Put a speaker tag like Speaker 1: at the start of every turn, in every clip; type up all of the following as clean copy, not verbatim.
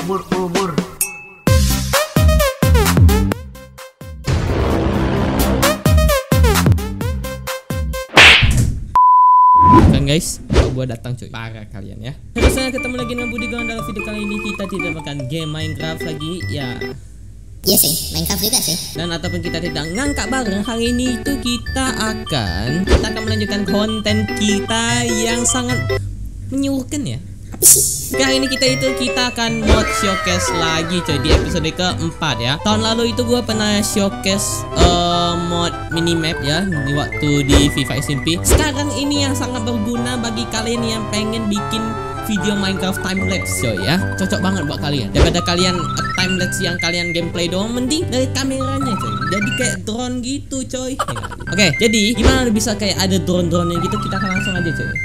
Speaker 1: ubur.
Speaker 2: Kan guys, gua datang cuy. Parah kalian ya. Terusnya ketemu lagi dengan Budi Gawang. Dalam video kali ini kita tidak makan game Minecraft lagi ya.
Speaker 3: Iya sih, Minecraft juga sih.
Speaker 2: Dan ataupun kita tidak ngangkat bareng. Hari ini itu kita akan melanjutkan konten kita yang sangat menyuruhkan ya.
Speaker 3: Apa sih?
Speaker 2: Kali ini kita akan mod showcase lagi coy di episode keempat ya. Tahun lalu itu gua pernah showcase mod minimap ya di waktu di FIFA SMP. Sekarang ini yang sangat berguna bagi kalian yang pengen bikin video Minecraft timelapse coy ya. Cocok banget buat kalian. Daripada kalian timelapse yang kalian gameplay doang, mending dari kameranya coy. Jadi kayak drone gitu coy. Oke, jadi gimana bisa kayak ada drone-drone gitu, kita akan langsung aja coy.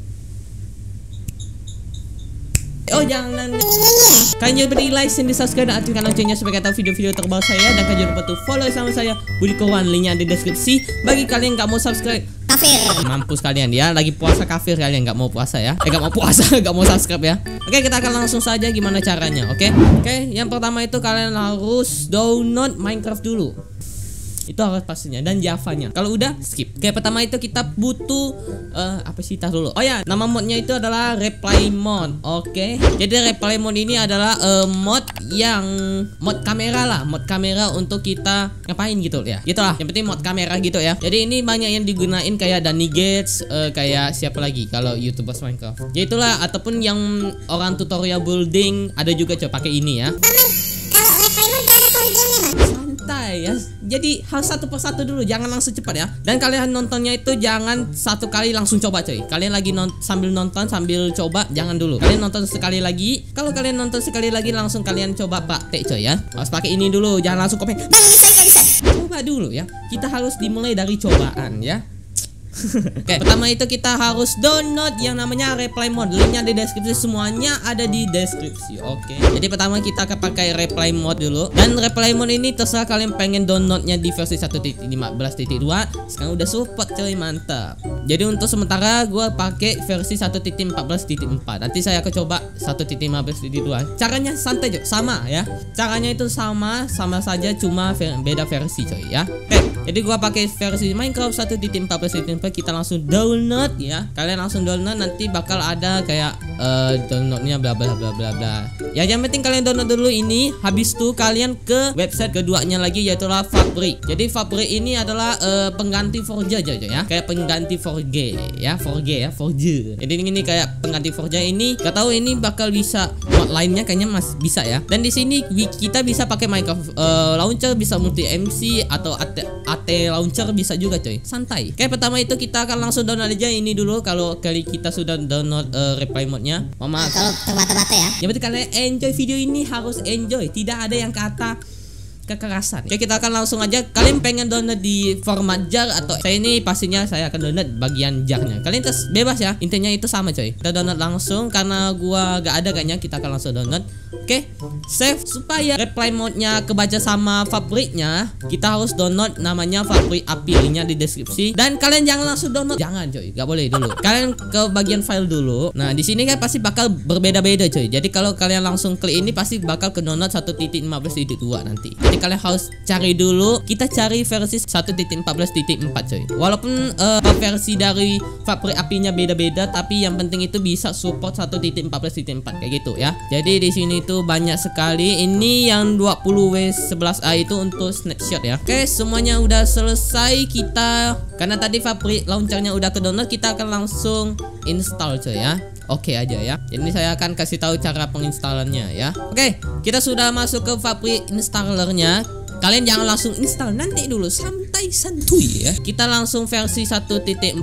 Speaker 2: Oh jangan kalian jangan lupa di like, di subscribe dan aktifkan loncengnya supaya kalian tahu video-video terbaru saya. Dan kalian jangan lupa tuh follow sama saya Budi Gawang, linknya di deskripsi. Bagi kalian nggak mau subscribe,
Speaker 3: Kafir.
Speaker 2: mampus kalian ya, lagi puasa kafir kalian, nggak mau puasa ya, nggak mau puasa, nggak mau subscribe ya. Oke, kita akan langsung saja gimana caranya. Oke, yang pertama itu kalian harus download Minecraft dulu. Itu harus pastinya, dan Javanya. Kalau udah skip. Oke, pertama itu kita butuh apa sih, tar dulu. Oh ya, nama modnya itu adalah Replay Mod. Oke. Jadi Replay Mod ini adalah mod yang mod kamera lah, mod kamera untuk kita ngapain gitu ya. Gitulah. Yang penting mod kamera gitu ya. Jadi ini banyak yang digunain kayak Danny Gates, kayak siapa lagi kalau YouTubers Minecraft. Ya itulah, ataupun yang orang tutorial building ada juga coba pakai ini ya. Santai ya. Jadi harus satu persatu dulu, jangan langsung cepat ya. Dan kalian nontonnya itu jangan satu kali langsung coba coy. Kalian lagi sambil nonton sambil coba, jangan dulu. Kalian nonton sekali lagi. Kalau kalian nonton sekali lagi langsung kalian coba praktek coy ya. Harus pakai ini dulu, jangan langsung komen.
Speaker 3: Bisa.
Speaker 2: Coba dulu ya. Kita harus dimulai dari cobaan ya. Oke, pertama itu kita harus download yang namanya Replay Mod. Linknya di deskripsi, semuanya ada di deskripsi. Oke. Jadi pertama kita akan pakai Replay Mod dulu. Dan Replay Mod ini terserah kalian pengen downloadnya di versi 1.15.2. Sekarang udah support coy, mantap. Jadi untuk sementara gue pakai versi 1.14.4. Nanti saya akan coba 1.15.2. Caranya santai coy, sama ya. Caranya itu sama saja, cuma beda versi coy ya. Oke, jadi gue pakai versi Minecraft 1.14.4. Kita langsung download ya. Kalian langsung download, nanti bakal ada kayak downloadnya bla bla bla bla bla. Ya yang penting kalian download dulu ini. Habis itu kalian ke website keduanya lagi, yaitu Fabric. Jadi Fabric ini adalah pengganti Forge aja ya. Kayak pengganti Forge ya, Forge ya, Forge. Jadi ini kayak pengganti Forge ini. Gak tahu ini bakal bisa mod lainnya, kayaknya masih bisa ya. Dan di sini kita bisa pakai Minecraft launcher, bisa multi MC atau AT launcher bisa juga coy. Santai. Kayak pertama itu kita akan langsung download aja ini dulu. Kalau kali kita sudah download Replay Modnya,
Speaker 3: Nah, kalau terbata-bata ya.
Speaker 2: yang penting kalian enjoy video ini, harus enjoy, tidak ada yang kata kekerasan. Oke, kita akan langsung aja. Kalian pengen download di format jar atau saya ini pastinya saya akan download bagian jarnya. Kalian bebas ya, intinya itu sama coy. Kita download langsung, karena gua gak ada kayaknya, kita akan langsung download. Oke, save. Supaya Replay Modnya kebaca sama Fabricnya, kita harus download namanya Fabric API, linknya di deskripsi. Dan kalian jangan langsung download, jangan coy, gak boleh dulu. Kalian ke bagian file dulu. Nah di sini kan pasti bakal berbeda-beda coy. Jadi kalau kalian langsung klik ini pasti bakal ke download 1.15.2 nanti. Jadi kalian harus cari dulu. Kita cari versi 1.14.4 coy. Walaupun versi dari Fabric API-nya beda-beda, tapi yang penting itu bisa support 1.14.4 kayak gitu ya. Jadi di sini tuh banyak sekali. Ini yang 20W11A itu untuk snapshot ya. Oke, semuanya udah selesai. Kita karena tadi Fabric launchernya udah ke download, kita akan langsung install coy ya. Oke aja ya. Ini saya akan kasih tahu cara penginstalannya ya. Oke, kita sudah masuk ke Fabric installernya. Kalian jangan langsung install, nanti dulu, santai santuy ya. Kita langsung versi 1.14.4.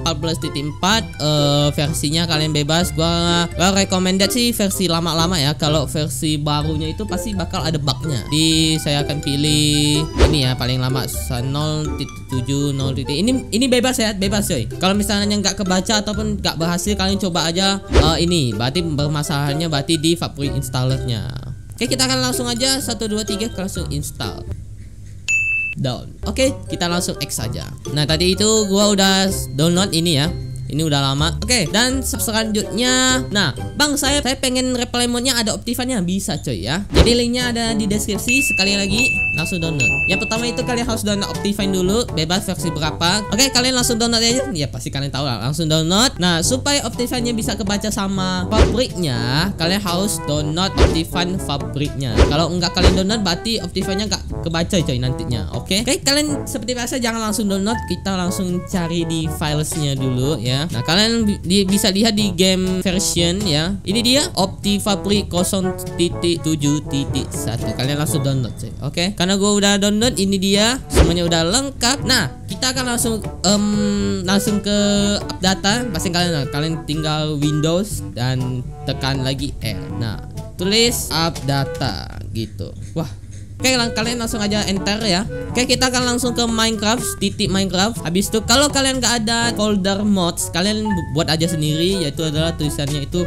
Speaker 2: Versinya kalian bebas. Gua recommended sih versi lama-lama ya. Kalau versi barunya itu pasti bakal ada bugnya. Di saya akan pilih ini ya, paling lama 0.7 0. Ini bebas ya, bebas coy. Kalau misalnya nggak kebaca ataupun nggak berhasil, kalian coba aja ini. Berarti bermasalahnya berarti di Fabric installernya. Oke, kita akan langsung aja 1 2 3 langsung install. Down. Oke, kita langsung X saja. Nah, tadi itu gua udah download ini ya. Ini udah lama. Oke, dan selanjutnya, nah, Bang, saya pengen replay mode-nya ada Optifine-nya, bisa coy ya. Jadi linknya ada di deskripsi. Sekali lagi langsung download. Yang pertama itu kalian harus download Optifine dulu, bebas versi berapa. Oke, kalian langsung download aja. Ya pasti kalian tahu lah, langsung download. Nah, supaya Optifine-nya bisa kebaca sama pabriknya, kalian harus download Optifine pabriknya. Kalau enggak kalian download, berarti Optifine-nya enggak kebaca coy nantinya. Oke, kalian seperti biasa jangan langsung download, kita langsung cari di filesnya dulu ya. Nah, kalian bisa lihat di game version ya. Ini dia OptiFabrik 0.7.1. Kalian langsung download coy. Oke, karena gue udah download, ini dia semuanya udah lengkap. Nah, kita akan langsung ke up data. Pasti kalian tinggal Windows dan tekan lagi R. Nah, tulis up data gitu. Wah, oke, kalian langsung aja enter ya. Oke, kita akan langsung ke Minecraft, Minecraft. Habis itu kalau kalian nggak ada folder mods, kalian buat aja sendiri, yaitu adalah tulisannya itu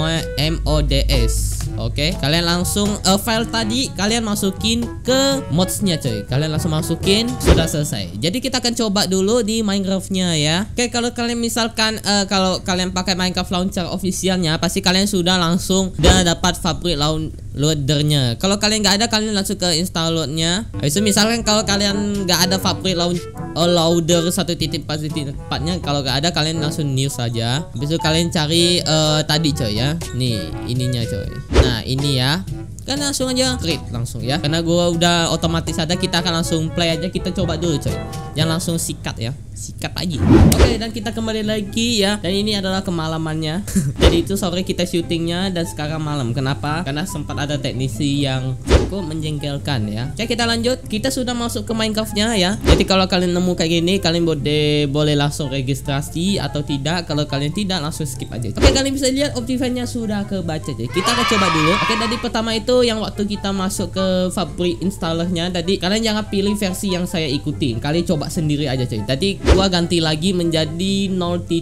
Speaker 2: mods. Oke, kalian langsung file tadi kalian masukin ke modsnya coy. Kalian langsung masukin, sudah selesai. Jadi kita akan coba dulu di Minecraftnya ya. Oke, kalau kalian misalkan kalau kalian pakai Minecraft launcher officialnya, pasti kalian sudah langsung dapat fabrik loadernya. Kalau kalian nggak ada, kalian langsung ke install-nya. Habis itu misalkan kalau kalian nggak ada fabrik loader 1.4.4-nya, kalau nggak ada kalian langsung new saja. Habis itu kalian cari tadi coy ya. Nih, ininya coy. Nah, ini ya. Kan langsung aja create langsung ya. Karena gua udah otomatis ada, kita akan langsung play aja, kita coba dulu coy. Jangan langsung sikat ya. Sikat aja. Oke, dan kita kembali lagi ya. Dan ini adalah kemalamannya. Jadi itu sore kita syutingnya dan sekarang malam. Kenapa? Karena sempat ada teknisi yang cukup menjengkelkan ya. Oke, kita lanjut. Kita sudah masuk ke Minecraft-nya ya. Jadi kalau kalian nemu kayak gini, kalian boleh langsung registrasi atau tidak. Kalau kalian tidak, langsung skip aja. Oke, kalian bisa lihat Optifine-nya sudah kebaca. Jadi kita akan coba dulu. Oke, tadi pertama itu yang waktu kita masuk ke fabrik installernya tadi, kalian jangan pilih versi yang saya ikutin. Kalian coba sendiri aja coy. Tadi gua ganti lagi menjadi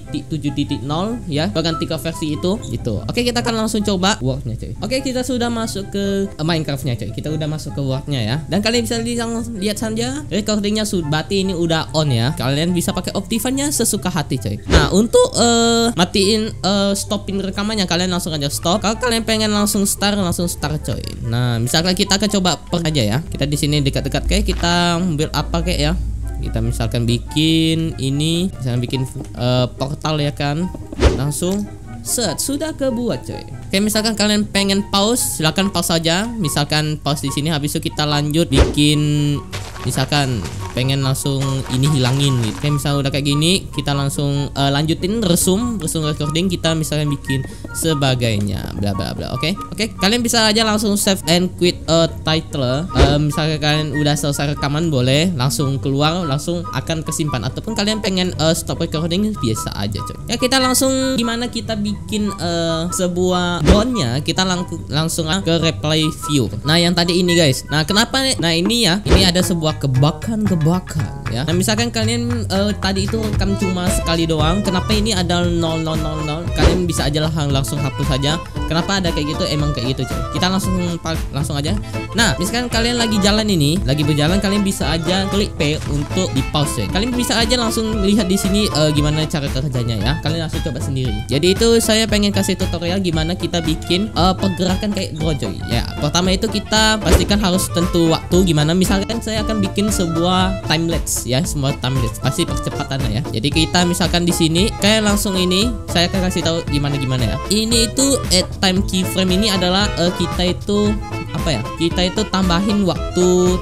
Speaker 2: 0.7.0 ya. Gua ganti ke versi itu gitu. Oke, kita akan langsung coba worknya coy. Oke, kita sudah masuk ke Minecraftnya coy. Kita udah masuk ke worknya ya. Dan kalian bisa lihat saja recordingnya berarti ini udah on ya. Kalian bisa pakai Optifine-nya sesuka hati coy. Nah, untuk matiin stopin rekamannya, kalian langsung aja stop. Kalau kalian pengen langsung start coy. Nah, misalkan kita akan coba aja ya. Kita di sini dekat-dekat kayak kita build apa kayak ya. Kita misalkan bikin ini, misalkan bikin portal ya kan. Langsung set, sudah kebuat coy. Oke, misalkan kalian pengen pause, silakan pause saja. Misalkan pause di sini, habis itu kita lanjut bikin, misalkan pengen langsung ini hilangin gitu. Kayak misalnya udah kayak gini, kita langsung lanjutin resume recording, kita misalnya bikin sebagainya bla bla bla. Oke, kalian bisa aja langsung save and quit title. Misalnya kalian udah selesai rekaman, boleh langsung keluar, langsung akan kesimpan. Ataupun kalian pengen stop recording, biasa aja coy. Ya, kita langsung gimana kita bikin sebuah drone-nya, kita langsung ke replay view. Nah, yang tadi ini guys. Nah, kenapa? Nah, ini ya, ini ada sebuah kebakan ya. Nah, misalkan kalian tadi itu rekam cuma sekali doang, kenapa ini ada 000? Kalian bisa aja langsung hapus saja. Kenapa ada kayak gitu? Emang kayak gitu coy. Kita langsung aja. Nah, misalkan kalian lagi berjalan, kalian bisa aja klik P untuk di pause coy. Kalian bisa aja langsung lihat di sini gimana cara kerjanya ya. Kalian langsung coba sendiri. Jadi itu saya pengen kasih tutorial gimana kita bikin pergerakan kayak drone coy. Ya, pertama itu kita pastikan harus tentu waktu. Gimana misalkan saya akan bikin sebuah time lapse ya, semua time lapse pasti percepatannya ya. Jadi kita misalkan di sini kayak langsung ini, saya akan kasih tahu gimana ya. Ini itu add time keyframe, ini adalah kita itu apa ya? Kita itu tambahin waktu,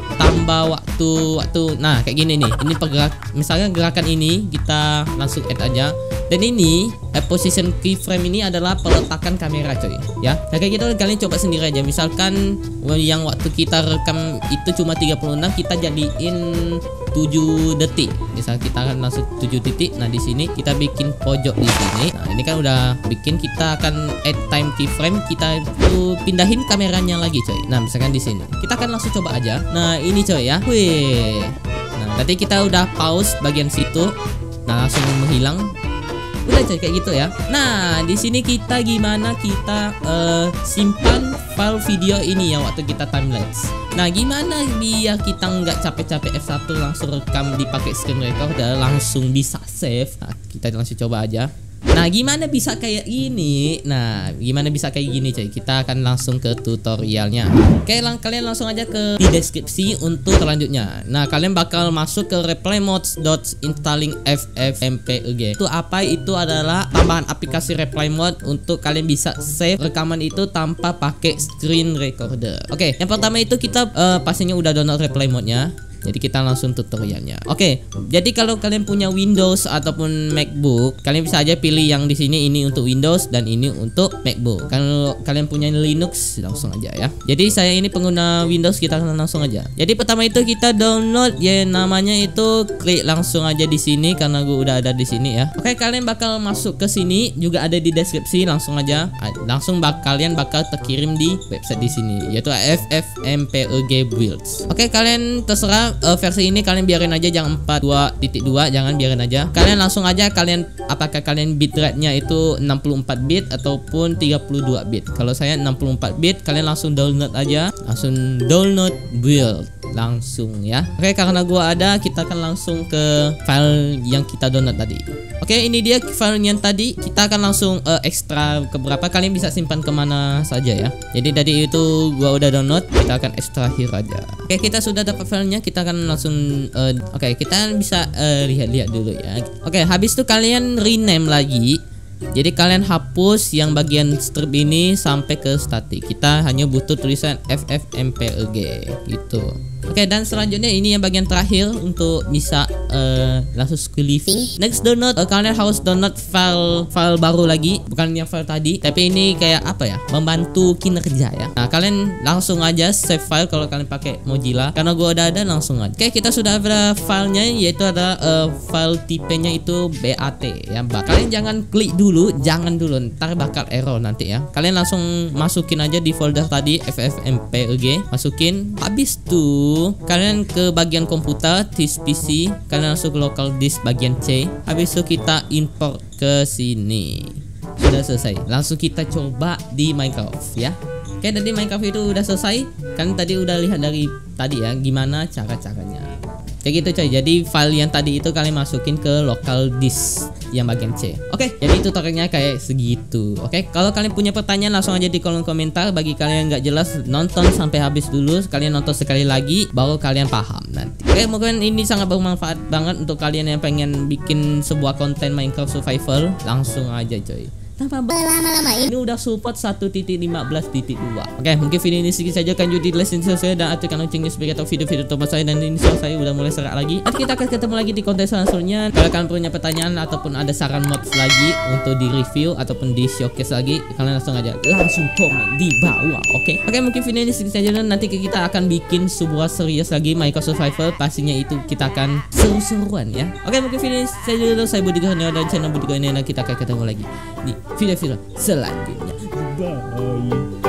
Speaker 2: Nah, kayak gini nih. Ini misalnya gerakan ini kita langsung add aja. Dan ini position keyframe ini adalah peletakan kamera coy ya. Nah, kayak gitu kalian coba sendiri aja. Misalkan yang waktu kita rekam itu cuma 36, kita jadiin 7 detik. Misal kita akan langsung 7 titik. Nah, di sini kita bikin pojok di sini. Nah, ini kan udah bikin, kita akan add time keyframe, kita itu pindahin kameranya lagi coy. Nah, misalkan di sini. Kita akan langsung coba aja. Nah, ini coy ya. Wih. Nah, tadi kita udah pause bagian situ. Nah, langsung menghilang. Udah coy kayak gitu ya. Nah, di sini kita gimana kita simpan file video ini yang waktu kita time lapse. Nah, gimana biar kita nggak capek-capek F1 langsung rekam dipakai screen recorder, langsung bisa save. Nah, kita langsung coba aja. Nah, gimana bisa kayak gini? Nah, gimana bisa kayak gini coy? Kita akan langsung ke tutorialnya. Oke, kalian langsung aja ke di deskripsi untuk selanjutnya. Nah, kalian bakal masuk ke replymods.installing ffmpeg. Itu apa? Itu adalah tambahan aplikasi reply mode untuk kalian bisa save rekaman itu tanpa pakai screen recorder. Oke, yang pertama itu kita pastinya udah download reply mode-nya. Jadi kita langsung tutorialnya. Oke, jadi kalau kalian punya Windows ataupun MacBook, kalian bisa aja pilih yang di sini, ini untuk Windows dan ini untuk MacBook. Kalau kalian punya Linux, langsung aja ya. Jadi saya ini pengguna Windows, kita langsung aja. Jadi pertama itu kita download ya, namanya itu klik langsung aja di sini karena gue udah ada di sini ya. Oke, kalian bakal masuk ke sini, juga ada di deskripsi, langsung aja. Langsung kalian bakal terkirim di website di sini, yaitu ffmpeg builds. Oke, kalian terserah versi ini kalian biarin aja, jangan 4.2.2, jangan, biarin aja. Kalian langsung aja apakah kalian bitrate-nya itu 64 bit ataupun 32 bit. Kalau saya 64 bit, kalian langsung download aja, langsung download build langsung ya. Oke, karena gua ada, kita akan langsung ke file yang kita download tadi. Oke, ini dia file yang tadi. Kita akan langsung ekstra ke berapa, kalian bisa simpan kemana saja ya. Jadi tadi itu gua udah download, kita akan ekstrahir aja. Oke, kita sudah dapat filenya, kita akan langsung oke, kita bisa lihat-lihat dulu ya. Oke, habis itu kalian rename lagi. Jadi kalian hapus yang bagian strip ini sampai ke static. Kita hanya butuh tulisan ffmpeg gitu. Oke, dan selanjutnya ini yang bagian terakhir untuk bisa langsung ke living. Next download, kalian harus download file baru lagi, bukan yang file tadi, tapi ini kayak apa ya, membantu kinerja ya. Nah, kalian langsung aja save file kalau kalian pakai Mozilla. Karena gua udah ada, langsung aja. Oke, kita sudah ada filenya, yaitu ada file tipenya itu BAT ya. Kalian jangan klik dulu, jangan dulu, ntar bakal error nanti ya. Kalian langsung masukin aja di folder tadi ffmpeg, masukin. Habis tuh kalian ke bagian komputer, disk PC, kalian langsung ke local disk bagian C. Habis itu kita import ke sini. Sudah selesai. Langsung kita coba di Minecraft ya. Oke, tadi Minecraft itu udah selesai. Kan tadi udah lihat dari tadi ya gimana cara-caranya. Kayak gitu coy. Jadi file yang tadi itu kalian masukin ke local disk yang bagian C. Oke, jadi tutorialnya kayak segitu. Oke, kalau kalian punya pertanyaan langsung aja di kolom komentar. Bagi kalian yang nggak jelas, nonton sampai habis dulu. Kalian nonton sekali lagi baru kalian paham nanti. Oke, mungkin ini sangat bermanfaat banget untuk kalian yang pengen bikin sebuah konten Minecraft survival. Langsung aja coy. Tanpa
Speaker 3: Lama-lama ini
Speaker 2: ini udah support 1.15.2. Oke, mungkin video ini sedikit saja, kan jadi lesson saya dan aktifkan loncengnya supaya tahu video-video terbaru saya. Dan ini saya udah mulai serak lagi. Nanti kita akan ketemu lagi di konten selanjutnya. Kalau kalian punya pertanyaan ataupun ada saran mods lagi untuk di review ataupun di showcase lagi, kalian langsung aja komen di bawah. Oke, mungkin video ini sedikit saja, dan nanti kita akan bikin sebuah serius lagi Minecraft Survival. Pastinya itu kita akan seru-seruan ya. Oke, mungkin video ini saja dulu. Saya Budi Kurnia dan channel Budi Kurnia, dan kita akan ketemu lagi di video-video selanjutnya. Bye.